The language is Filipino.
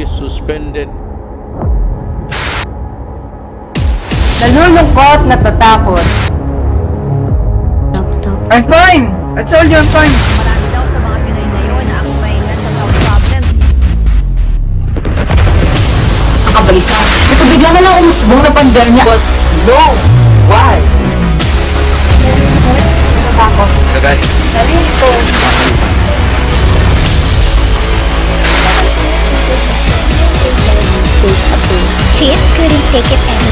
be suspended. Nalulungkot, natatakot. I'm fine! I told you I'm fine! Marami daw sa mga Pinoy ngayon na ang may mental health problems. Nakabalisa. Ito bigla na lang umusbong na pandemya. But no! Why? Takot. Kagay. Nalito. She couldn't take it anymore.